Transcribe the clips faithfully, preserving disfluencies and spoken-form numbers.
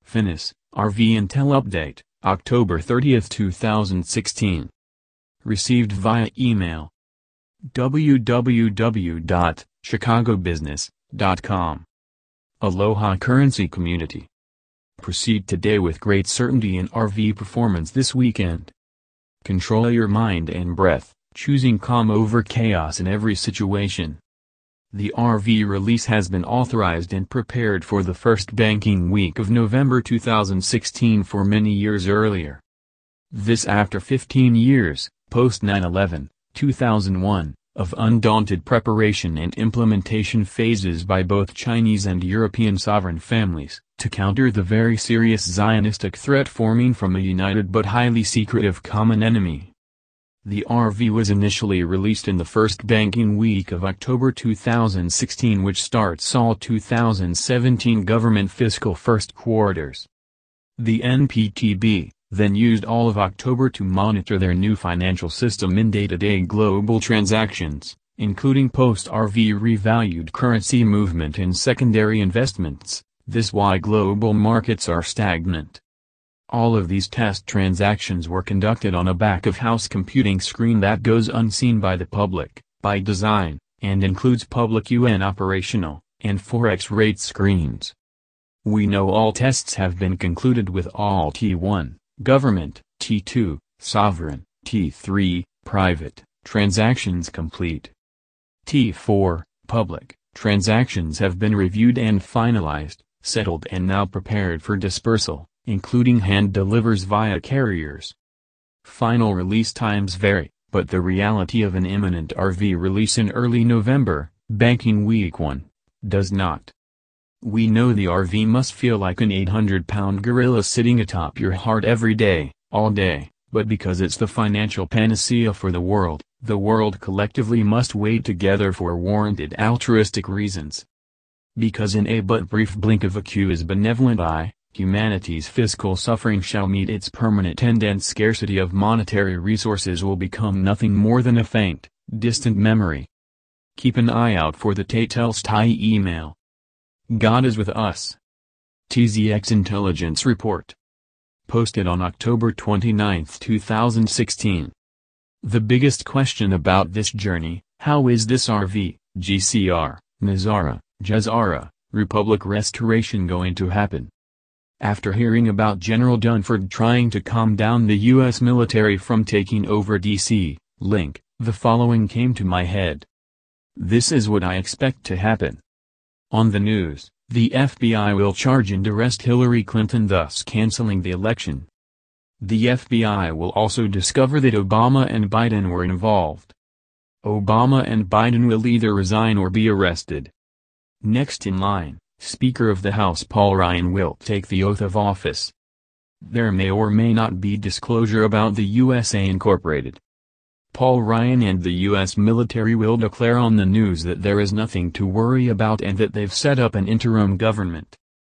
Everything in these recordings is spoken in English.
Finis, R V Intel Update, October thirtieth two thousand sixteen. Received via email. w w w dot chicago business dot com. Aloha Currency Community. Proceed today with great certainty in R V performance this weekend. Control your mind and breath, choosing calm over chaos in every situation. The R V release has been authorized and prepared for the first banking week of November two thousand sixteen for many years earlier. This after fifteen years, post nine eleven, two thousand one, of undaunted preparation and implementation phases by both Chinese and European sovereign families, to counter the very serious Zionistic threat forming from a united but highly secretive common enemy. The R V was initially released in the first banking week of October two thousand sixteen, which starts all two thousand seventeen government fiscal first quarters. The N P T B then used all of October to monitor their new financial system in day-to-day global transactions, including post-R V revalued currency movement and secondary investments. This is why global markets are stagnant. All of these test transactions were conducted on a back-of-house computing screen that goes unseen by the public, by design, and includes public U N operational and forex rate screens. We know all tests have been concluded with all T one, government, T two, sovereign, T three, private, transactions complete. T four, public, transactions have been reviewed and finalized, settled and now prepared for dispersal, including hand delivers via carriers. Final release times vary, but the reality of an imminent R V release in early November, banking week one, does not. We know the R V must feel like an eight hundred pound gorilla sitting atop your heart every day, all day, but because it's the financial panacea for the world, the world collectively must wait together for warranted altruistic reasons. Because in a but brief blink of a Q's benevolent eye, humanity's fiscal suffering shall meet its permanent end and scarcity of monetary resources will become nothing more than a faint, distant memory. Keep an eye out for the T Z X email. God is with us. T Z X Intelligence Report. Posted on October twenty-ninth two thousand sixteen. The biggest question about this journey: how is this R V, GESARA, NESARA, GESARA, Republic restoration going to happen? After hearing about General Dunford trying to calm down the U S military from taking over D C, link, the following came to my head. This is what I expect to happen. On the news, the F B I will charge and arrest Hillary Clinton, thus canceling the election. The F B I will also discover that Obama and Biden were involved. Obama and Biden will either resign or be arrested. Next in line, Speaker of the House Paul Ryan will take the oath of office. There may or may not be disclosure about the U S A Incorporated. Paul Ryan and the U S military will declare on the news that there is nothing to worry about and that they've set up an interim government.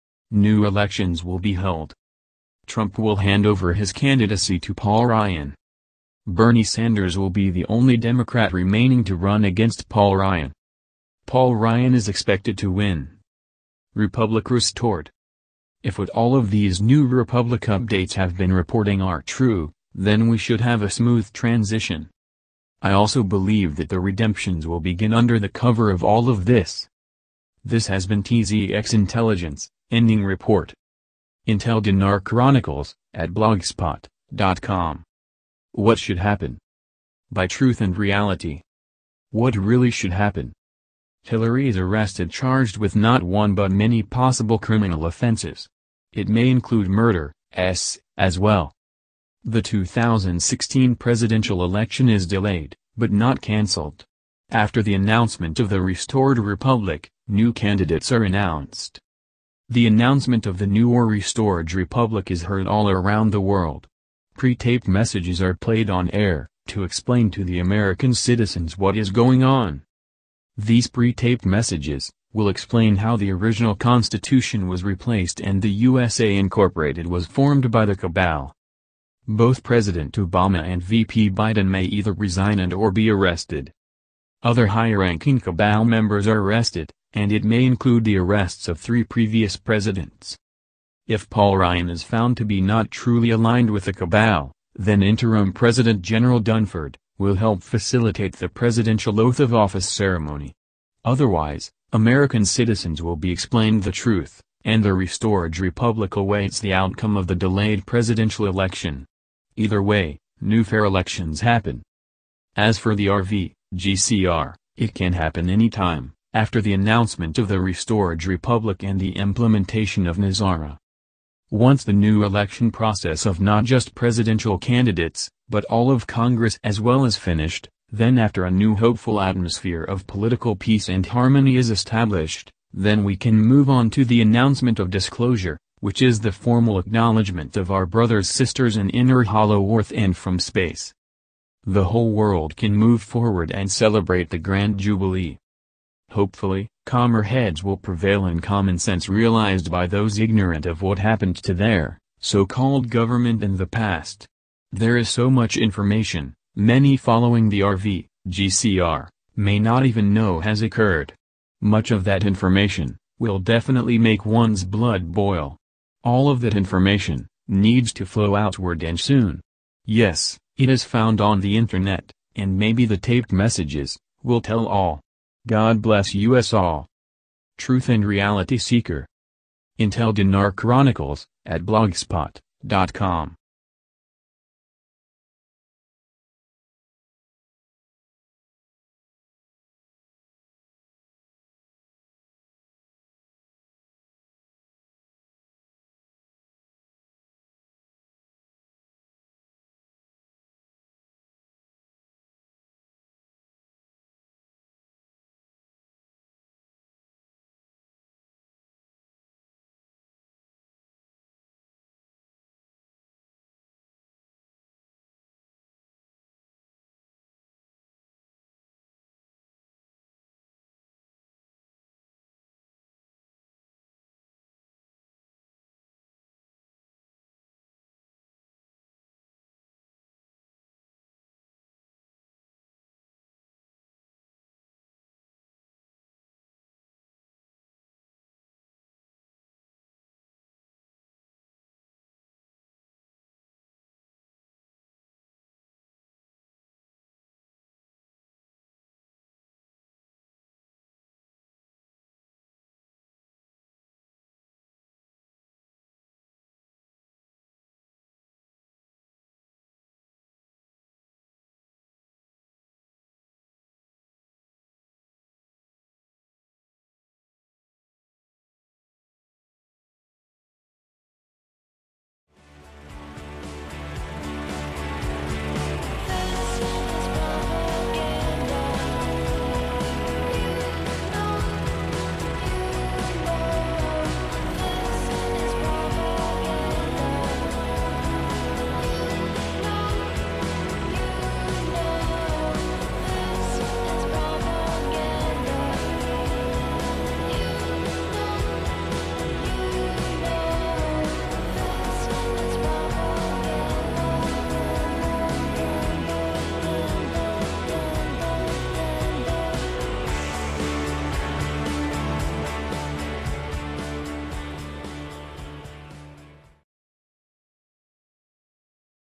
New elections will be held. Trump will hand over his candidacy to Paul Ryan. Bernie Sanders will be the only Democrat remaining to run against Paul Ryan. Paul Ryan is expected to win. Republic restored. If what all of these new Republic updates have been reporting are true, then we should have a smooth transition. I also believe that the redemptions will begin under the cover of all of this. This has been T Z X Intelligence, ending report. Intel Dinar Chronicles, at blogspot dot com. What should happen? By truth and reality. What really should happen? Hillary is arrested, charged with not one but many possible criminal offenses. It may include murder, s, as well. The two thousand sixteen presidential election is delayed, but not cancelled. After the announcement of the restored republic, new candidates are announced. The announcement of the new or restored republic is heard all around the world. Pre-taped messages are played on air, to explain to the American citizens what is going on. These pre-taped messages will explain how the original Constitution was replaced and the U S A Incorporated was formed by the cabal. Both President Obama and V P Biden may either resign and or be arrested. Other high-ranking cabal members are arrested, and it may include the arrests of three previous presidents. If Paul Ryan is found to be not truly aligned with the cabal, then interim President General Dunford will help facilitate the presidential oath of office ceremony. Otherwise, American citizens will be explained the truth, and the restored republic awaits the outcome of the delayed presidential election. Either way, new fair elections happen. As for the R V, G C R, it can happen anytime, after the announcement of the restored republic and the implementation of NESARA. Once the new election process of not just presidential candidates, but all of Congress as well is finished, then after a new hopeful atmosphere of political peace and harmony is established, then we can move on to the announcement of disclosure, which is the formal acknowledgement of our brothers sisters in inner hollow earth and from space. The whole world can move forward and celebrate the Grand Jubilee. Hopefully, calmer heads will prevail and common sense realized by those ignorant of what happened to their so-called government in the past. There is so much information, many following the R V, G C R, may not even know has occurred. Much of that information will definitely make one's blood boil. All of that information needs to flow outward and soon. Yes, it is found on the internet, and maybe the taped messages will tell all. God bless you us all. Truth and Reality Seeker. Intel Dinar Chronicles, at blogspot dot com.